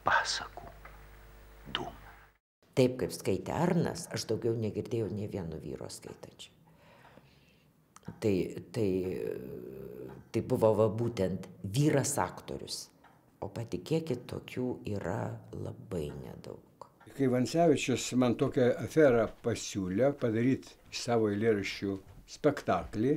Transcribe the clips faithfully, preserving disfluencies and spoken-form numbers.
pasakų dūmą. Taip, kaip skaitė Arnas, aš daugiau negirdėjau nė vieno vyro skaitančio. Tai, tai, tai buvo va, būtent vyras aktorius. O patikėkit, tokių yra labai nedaug. Kai Vancevičius man tokią aferą pasiūlė padaryti savo eilėraščių spektaklį,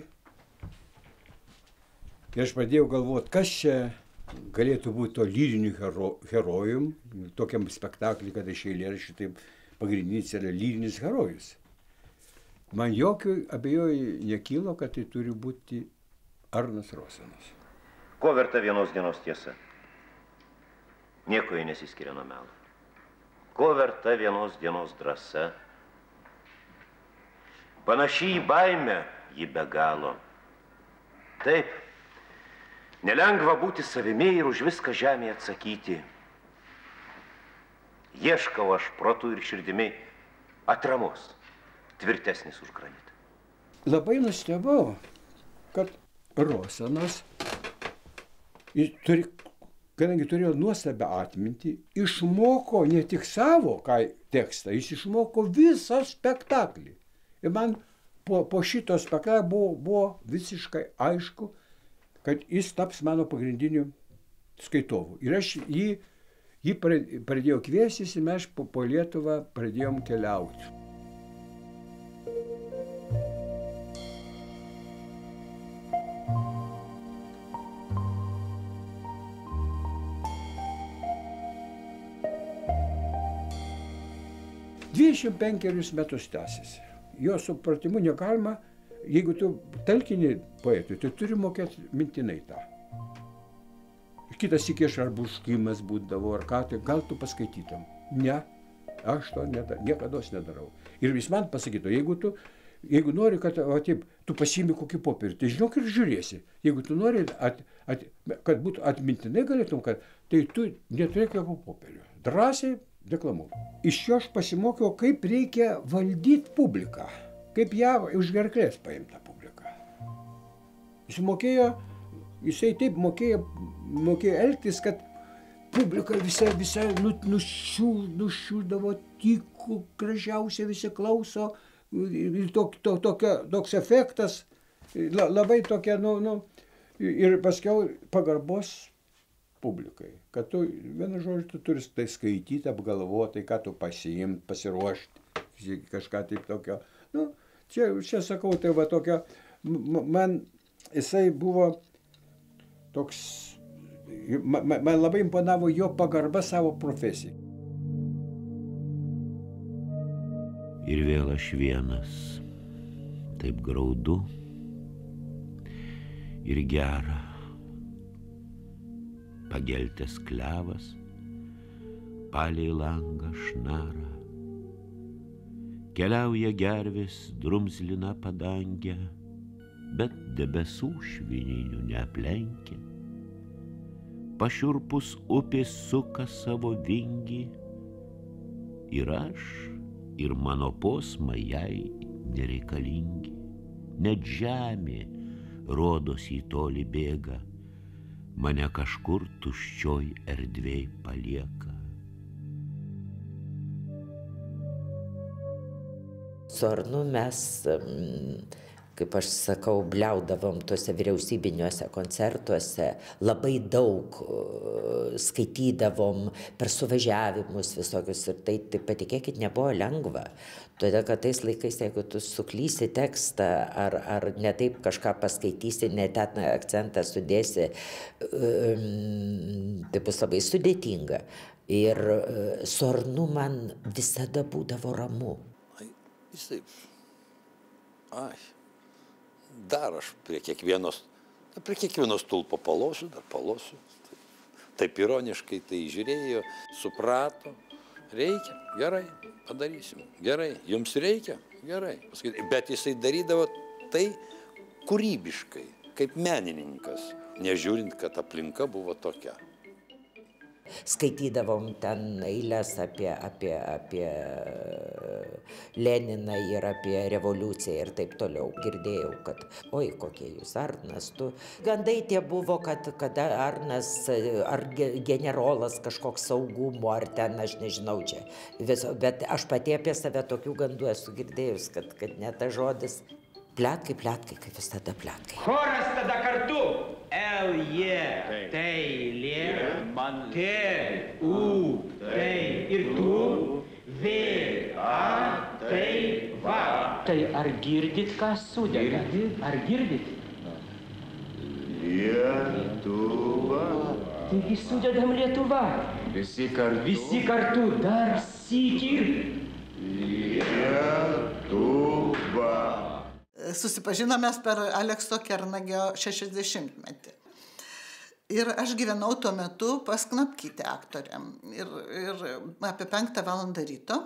tai aš pradėjau galvoti, kas čia galėtų būti to lyriniu hero, herojum, tokiam spektaklį, kad iš eilėraščių taip pagrindinis yra lyrinis herojus. Man jokių abejojų nekylo, kad tai turi būti Arnas Rosenas. Ko verta vienos dienos tiesa? Nieko jie nesiskiria nuo melo. Ko verta vienos dienos drąsa? Panaši į baimę, ji be galo. Taip, nelengva būti savimi ir už viską žemėje atsakyti. Ieškau aš protu ir širdimi atramos, tvirtesnis už granitą. Labai nustebau, kad Rosenas, turi, kadangi turėjo nuostabią atmintį, išmoko ne tik savo tekstą, jis išmoko visą spektaklį. Ir man po, po šito spektaklio buvo, buvo visiškai aišku, kad jis taps mano pagrindiniu skaitovu. Ir aš jį, jį pradėjau kviestis ir mes po, po Lietuvą pradėjom keliauti. dvidešimt penkerius metus tęsiasi. Jo supratimu negalima, jeigu tu talkini poetui, tai turi mokėti mintinai tą. Kitas įkieš ar buškimas būdavo, ar ką, tai gal tu paskaitytum. Ne, aš to nedar, niekados nedarau. Ir vis man pasakytų, jeigu tu, jeigu nori, kad o, taip, tu pasiimi kokį popierį, tai žinok ir žiūrėsi. Jeigu tu nori, at, at, kad būtų atmintinai galėtum, kad, tai tu neturėk jokio popierio. Drąsiai deklamuok. Iš jo aš pasimokiau, kaip reikia valdyti publiką, kaip ją už gerklės paimta publiką. Jis mokėjo, jisai taip mokėjo, mokėjo elgtis, kad publika visai, visai nu, nušiū, nušiūdavo, tyku, gražiausia visi klauso, ir tok, to, tokia, toks efektas, la, labai tokia, nu, nu, ir paskiau pagarbos publikai, kad tu, vienu žodžiu, tu turi tai skaityti, apgalvoti, ką tu pasiimt, pasiruošti, kažką taip tokio. Nu, čia, čia sakau, tai va tokio, man jisai buvo toks, man, man labai imponavo jo pagarba savo profesijai. Ir vėl aš vienas, taip graudu ir gera. Pageltęs klevas, palei langą šnara. Keliauja gervės drumzlina padangę, bet debesų švininių neaplenkia. Pašiurpus upės suka savo vingį, ir aš, ir mano posmai jai nereikalingi. Net žemė rodos į tolį bėga, mane kažkur tuščioj erdvėj palieka. Su Arnu mes, kaip aš sakau, bliaudavom tuose vyriausybiniuose koncertuose, labai daug skaitydavom per suvažiavimus visokius ir tai, tai patikėkit, nebuvo lengva. Todėl, kad tais laikais, jeigu tu suklysi tekstą ar, ar ne taip kažką paskaitysi, ne ten akcentą sudėsi, tai bus labai sudėtinga. Ir su Arnu man visada būdavo ramu. Ai, jis taip, ai, dar aš prie kiekvienos, prie kiekvienos tulpo palosiu, dar palosiu. Taip ironiškai tai žiūrėjo, suprato. Reikia, gerai, padarysim, gerai, jums reikia, gerai. Bet jisai darydavo tai kūrybiškai, kaip menininkas, nežiūrint, kad aplinka buvo tokia. Skaitydavom ten eiles apie, apie, apie Leniną ir apie revoliuciją ir taip toliau. Girdėjau, kad oi, kokie jūs, Arnas, tu. Gandai tie buvo, kad, kad Arnas, ar generolas kažkoks saugumo, ar ten, aš nežinau čia. Viso, bet aš pati apie save tokių gandų esu girdėjus, kad, kad ne ta žodis. Pletkai, pletkai, kaip visada pletkai. Choras tada kartu. L, J, tai, lė, man, T, U, tai ir tu, V, A, tai, va. Tai ar girdit, ką sudeda? Ar girdit? Lietuva. Taigi sudedam Lietuva. Visi kartu. Visi kartu, dar sykį. Lietuva. Susipažinome per Alekso Kernagio šešiasdešimtmetį. Ir aš gyvenau tuo metu pas Knapkytę aktoriam. Ir, ir apie penktą valandą ryto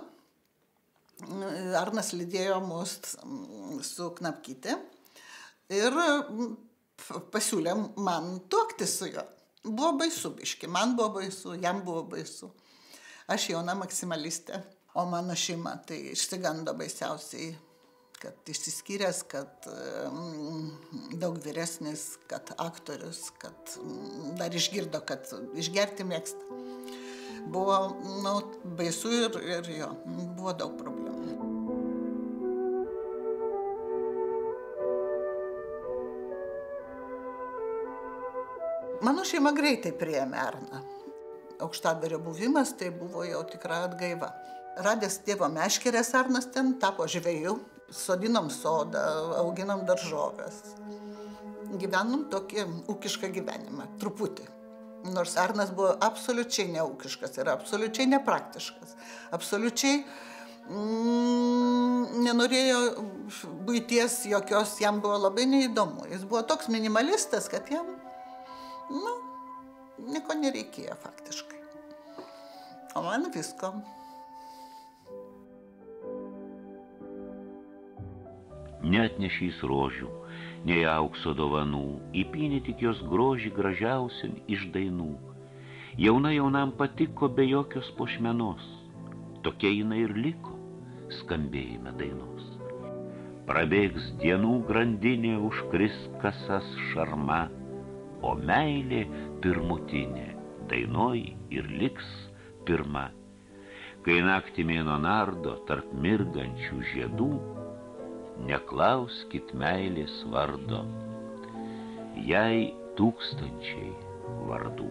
Arnas lydėjo mus su Knapkyte ir pasiūlė man tuoktis su juo. Buvo baisu biški, man buvo baisu, jam buvo baisu. Aš jauna maksimalistė, o mano šeima tai išsigando baisiausiai, kad išsiskyręs, kad mm, daug vyresnis, kad aktorius, kad mm, dar išgirdo, kad išgerti mėgsta. Buvo nu, baisu ir, ir jo, buvo daug problemų. Mano šeima greitai priėmė Arną. Aukštadvario buvimas tai buvo jau tikra atgaiva. Radęs tėvo meškerės, Arnas ten tapo žvejų. Sodinom sodą, auginom daržoves. Gyvenom tokį ūkišką gyvenimą, truputį. Nors Arnas buvo absoliučiai neūkiškas ir absoliučiai nepraktiškas. Absoliučiai mm, nenorėjo buities jokios, jam buvo labai neįdomu. Jis buvo toks minimalistas, kad jam, nu, nieko nereikėjo faktiškai. O man visko. Neatnešys rožių, nei aukso dovanų, įpynė tik jos grožį gražiausiam iš dainų. Jauna jaunam patiko be jokios puošmenos, tokia jinai ir liko skambėjime dainos. Prabėgs dienų grandinė, užkris kasas šarma, o meilė pirmutinė, dainoj ir liks pirma. Kai naktį mėnuo nardo tarp mirgančių žiedų, neklauskit meilės vardo, jai tūkstančiai vardų.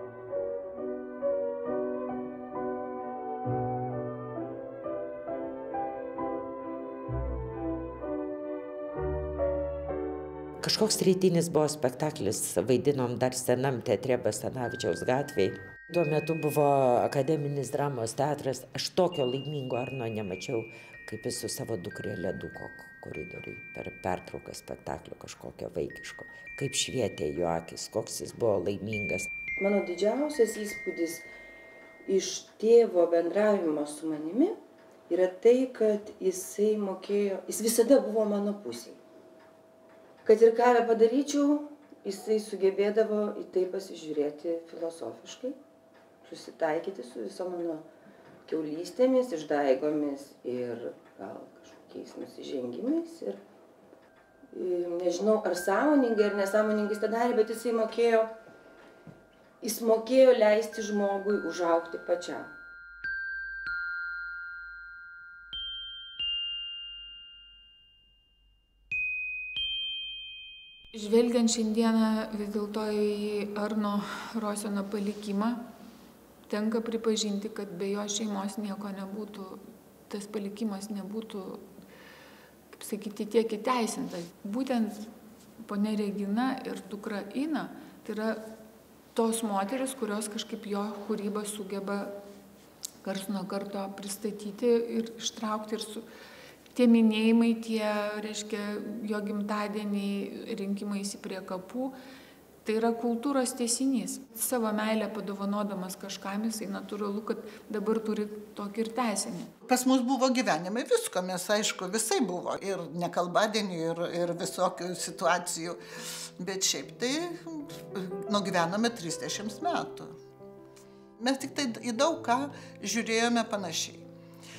Kažkoks rytinis buvo spektaklis, vaidinom dar senam teatre Basanavičiaus gatvėj. Tuo metu buvo akademinis dramos teatras, aš tokio laimingo Arno nemačiau, kaip jis su savo dukrėle dūko koridoriui per pertrauką spektaklio kažkokio vaikiško. Kaip švietė jo akis, koks jis buvo laimingas. Mano didžiausias įspūdis iš tėvo bendravimo su manimi yra tai, kad jisai mokėjo, jis visada buvo mano pusėje. Kad ir ką padaryčiau, jisai sugebėdavo į tai pasižiūrėti filosofiškai, susitaikyti su viso mano kiaulystėmis, išdaigomis ir gal kažkokiais nusižengimais. Ir, ir nežinau, ar sąmoningai, ar nesąmoningai jis tą darė, bet jisai mokėjo, jis mokėjo leisti žmogui užaugti pačiam. Žvelgiant šiandieną vis dėlto į Arno Rosiono palikimą, tenka pripažinti, kad be jo šeimos nieko nebūtų, tas palikimas nebūtų, kaip sakyti, tiek įteisintas. Būtent ponia Regina ir dukra Ina, tai yra tos moteris, kurios kažkaip jo kūrybą sugeba karts nuo karto pristatyti ir ištraukti. Ir su, tie minėjimai, tie, reiškia, jo gimtadieniai, rinkimais prie kapų, tai yra kultūros tęsinys. Savo meilę padovanodamas kažkam, jisai natūralu, kad dabar turi tokį ir tęsinį. Pas mus buvo gyvenimai visko, mes aišku, visai buvo. Ir nekalbadienių, ir, ir visokių situacijų. Bet šiaip tai nugyvenome trisdešimt metų. Mes tik tai į daug ką žiūrėjome panašiai.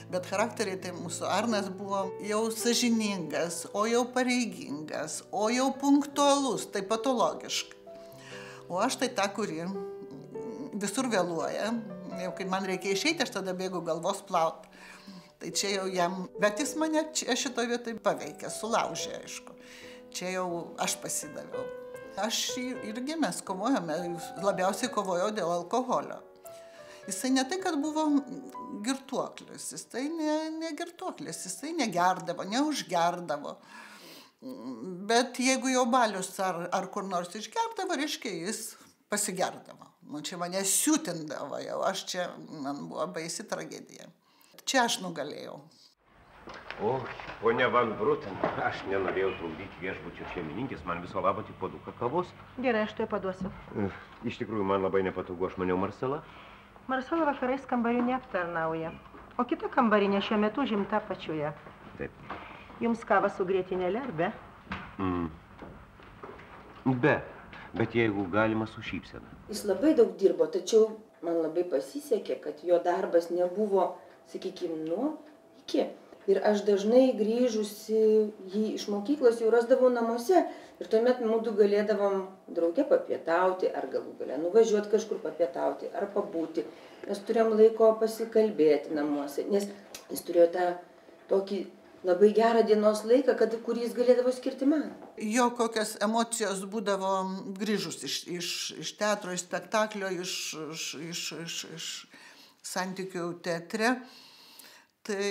Bet charakteriai tai mūsų Arnas buvo jau sąžiningas, o jau pareigingas, o jau punktualus, tai patologiškai. O aš tai ta, kuri visur vėluoja. Jau kai man reikia išeiti, aš tada bėgu galvos plaut. Tai čia jau jam, bet jis mane čia šitoje vietoje paveikė, sulaužė, aišku. Čia jau aš pasidaviau. Aš irgi mes kovojame, labiausiai kovojau dėl alkoholio. Jisai ne tai, kad buvo girtuoklis, jisai ne, ne girtuoklis, jisai negerdavo, neužgerdavo. Bet jeigu jau balius ar, ar kur nors išgerdavo, reiškia, jis pasigerdavo. Nu, čia mane siutindavo jau, aš čia, man buvo baisi tragedija. Čia aš nugalėjau. O, ponia Van Bruten, aš nenorėjau trukdyti viešbučio šeimininkės, man viso labo tik puoduką kavos. Gerai, aš tuoj paduosiu. Iš tikrųjų, man labai nepatogu, aš maniau Marcela. Marcela vakarais kambarių neaptarnauja, o kita kambarinė šiuo metu užimta pačioje. Taip. Jums kava su grietinėle ar be? Mm. Be, bet jeigu galima su šypsena. Jis labai daug dirbo, tačiau man labai pasisekė, kad jo darbas nebuvo, sakykime, nuo iki. Ir aš dažnai grįžusi jį iš mokyklos jau rasdavau namuose ir tuomet mūdu galėdavom drauge papietauti ar galų galę nuvažiuoti kažkur papietauti ar pabūti. Mes turėjom laiko pasikalbėti namuose, nes jis turėjo tą tokį labai gerą dienos laiką, kad, kurį jis galėdavo skirti man. Jo kokios emocijos būdavo grįžus iš, iš, iš teatro, iš spektaklio, iš, iš, iš, iš, iš santykių teatre. Tai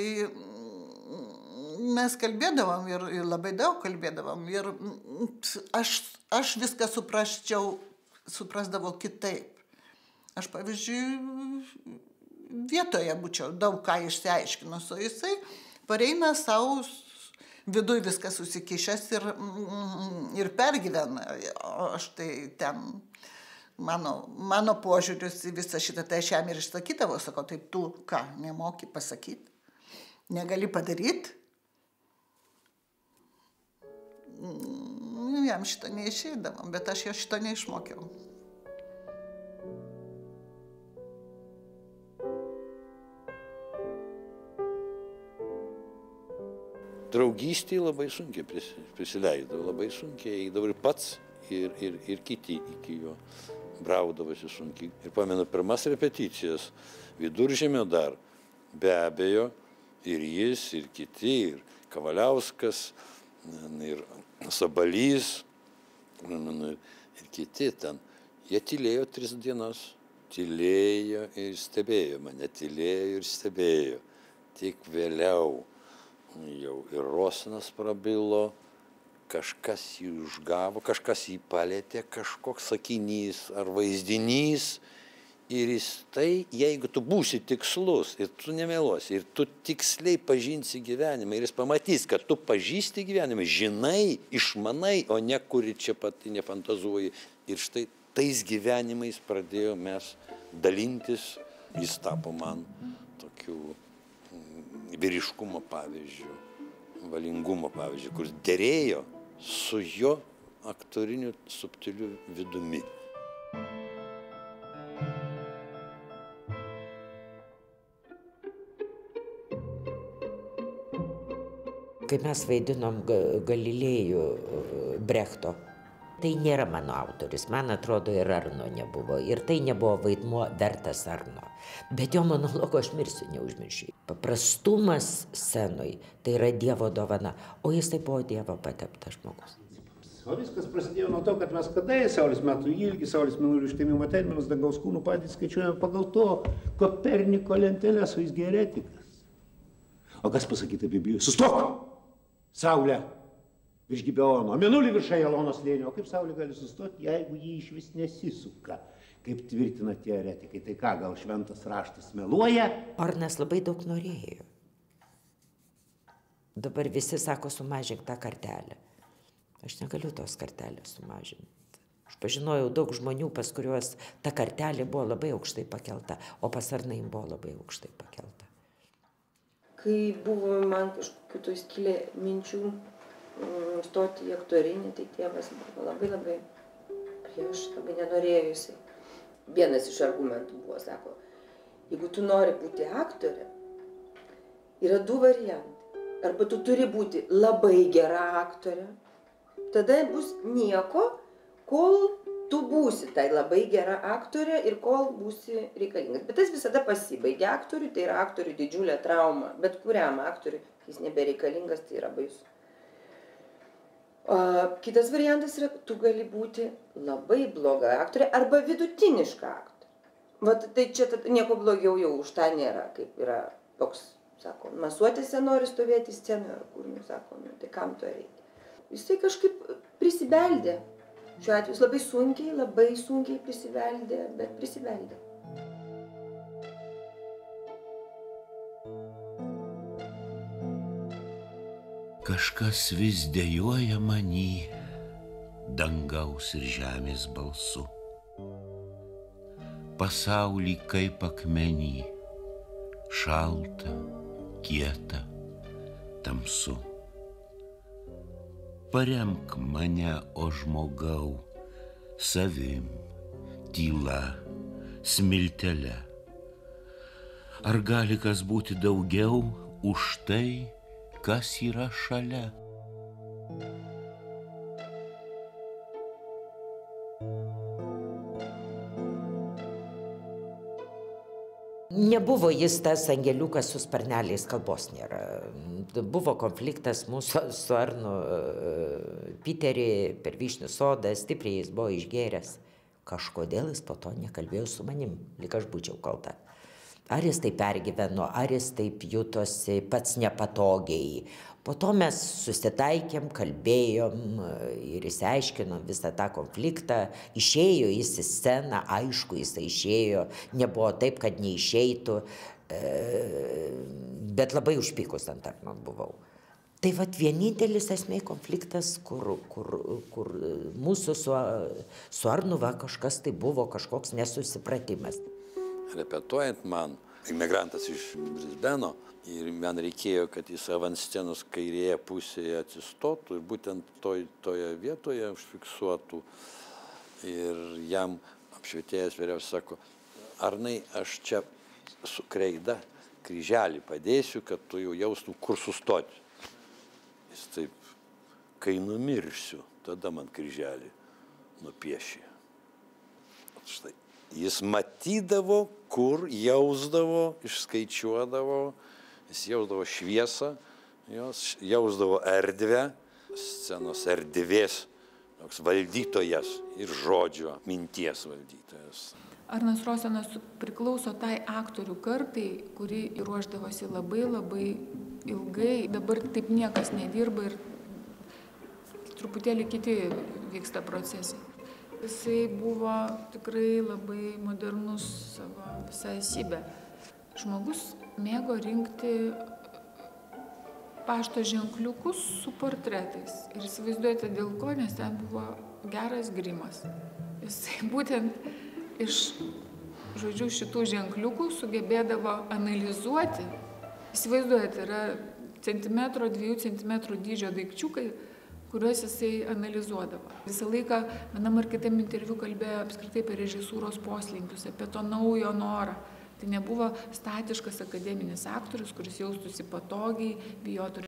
mes kalbėdavom ir, ir labai daug kalbėdavom. Ir aš, aš viską suprasčiau, suprasdavau kitaip. Aš, pavyzdžiui, vietoje būčiau daug ką išsiaiškinus, o jisai pareina savo, viduj viskas susikišęs ir, ir pergyvena. O aš tai ten, mano, mano požiūris į visą šitą, tai aš jam ir išsakydavau, sakau, tai tu ką, nemoki pasakyti, negali padaryti. Jam šito neišeidavom, bet aš jo šito neišmokiau. Draugystė labai sunkiai prisileido, labai sunkiai eidavo ir pats, ir, ir, ir kiti iki jo braudavosi sunkiai. Ir pamenu, pirmas repeticijas, Viduržemio dar, be abejo, ir jis, ir kiti, ir Kavaliauskas, ir Sabalys, ir kiti ten. Jie tylėjo tris dienas, tylėjo ir stebėjo mane, tylėjo ir stebėjo. Tik vėliau jau ir Rosinas prabilo, kažkas jį užgavo, kažkas jį palėtė, kažkoks sakinys ar vaizdinys. Ir jis tai, jeigu tu būsi tikslus ir tu nemeluosi, ir tu tiksliai pažinsi gyvenimą, ir jis pamatys, kad tu pažįsti gyvenimą, žinai, išmanai, o ne kuri čia pati nefantazuoji. Ir štai tais gyvenimais pradėjo mes dalintis, jis tapo man tokiu vyriškumo pavyzdžių, valingumo pavyzdžių, kur derėjo su jo aktoriniu subtiliu vidumi. Kai mes vaidinom Galilėjų Brechto, tai nėra mano autorius, man atrodo, ir Arno nebuvo. Ir tai nebuvo vaidmuo vertas Arno. Bet jo monologo aš mirsiu neužmiršiu. Paprastumas scenoj tai yra Dievo dovana, o jis tai buvo Dievo pateptas žmogus. O viskas prasidėjo nuo to, kad mes kada į Saulės metų ilgį, Saulės mėnulio užtemimo terminus, dangaus kūnų patys skaičiuojame pagal to Koperniko lenteles, o jis heretikas. O kas pasakyti Biblijoje? Sustok! Saulė virš Gibeono, mėnulį virš Ajelono slėnio. O kaip Saulė gali sustoti, jeigu jį iš vis nesisuka? Kaip tvirtina tie heretikai, tai ką, gal šventas raštas meluoja? Arnas labai daug norėjo. Dabar visi sako, sumažink tą kartelę. Aš negaliu tos kartelės sumažinti. Aš pažinojau daug žmonių, pas kuriuos ta kartelė buvo labai aukštai pakelta, o pas Arną buvo labai aukštai pakelta. Kai buvo man kažkokiu to skilė minčių stoti į aktorinį, tai tėvas buvo labai labai prieš, labai nenorėjo jisai. Vienas iš argumentų buvo, sako, jeigu tu nori būti aktorė, yra du variantai. Arba tu turi būti labai gera aktorė, tada bus nieko, kol tu būsi tai labai gera aktorė ir kol būsi reikalingas. Bet tas visada pasibaigia aktoriui, tai yra aktoriui didžiulė trauma. Bet kuriam aktoriui, jis nebereikalingas, tai yra baisu. O kitas variantas yra, tu gali būti labai bloga aktorė arba vidutiniška aktorė. Vat tai čia nieko blogiau jau už tą nėra, kaip yra toks, sako, masuotėse nori stovėti scenoje, ar kur, nu, sako, nu, tai kam to reikia. Jisai kažkaip prisibeldė. Šiuo atveju labai sunkiai, labai sunkiai prisibeldė, bet prisibeldė. Kažkas vis dejuoja many, dangaus ir žemės balsu. Pasaulį kaip akmenį, šalta, kieta, tamsu. Paremk mane, o žmogau, savim, tyla, smiltele. Ar gali kas būti daugiau už tai, kas yra šalia? Nebuvo jis tas angeliukas su sparneliais, kalbos nėra. Buvo konfliktas mūsų su Arnu Piterį per Vyšnių sodą, stipriai jis buvo išgėręs. Kažkodėl jis po to nekalbėjo su manim, lyg aš būčiau kalta. Ar jis taip pergyveno, ar jis taip jutosi pats nepatogiai. Po to mes susitaikėm, kalbėjom ir išsiaiškinom visą tą konfliktą. Išėjo jis į sceną, aišku, jis išėjo, nebuvo taip, kad neišeitų, bet labai užpykus ant Arno buvau. Tai vat vienintelis esmė konfliktas, kur, kur, kur mūsų su, su Arnu va kažkas tai buvo, kažkoks nesusipratimas. Repetuojant man, imigrantas iš Brisbeno, ir man reikėjo, kad jis ant scenos kairėje pusėje atsistotų ir būtent toj, toje vietoje užfiksuotų. Ir jam apšvietėjas vyriausias sako, Arnai, aš čia su kreida kryželį padėsiu, kad tu jau jaustum, kur sustoti. Jis taip, kai numirsiu, tada man kryželį nupiešė. Štai. Jis matydavo, kur jausdavo, išskaičiuodavo, jis jausdavo šviesą, jausdavo erdvę, scenos erdvės, toks valdytojas ir žodžio, minties valdytojas. Arnas Rosenas priklauso tai aktorių kartai, kuri ruošdavosi labai labai ilgai. Dabar taip niekas nedirba ir truputėlį kiti vyksta procesai. Jisai buvo tikrai labai modernus savo visą esybę. Žmogus mėgo rinkti pašto ženkliukus su portretais. Ir įsivaizduojate dėl ko, nes ten buvo geras grimas. Jisai būtent iš, žodžiu, šitų ženkliukų sugebėdavo analizuoti. Įsivaizduojate, yra centimetro, dviejų centimetrų dydžio daikčiukai, kuriuos jisai analizuodavo. Visą laiką vienam ar kitam interviu kalbėjo apskritai apie režisūros poslinkius, apie to naujo norą. Tai nebuvo statiškas akademinis aktorius, kuris jaustųsi patogiai, bijotų